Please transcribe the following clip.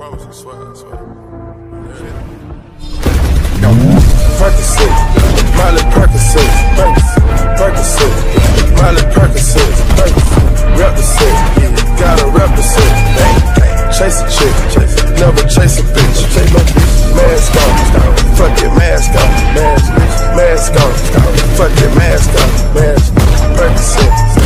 promise, I swear, I swear. Percocet, Miley Percocet, Percocet, Miley Percocet, represent, gotta represent. Chase a chick, never chase a bitch. Mask on, fuck it, mask on, mask on, fuck it, mask on, Percocet.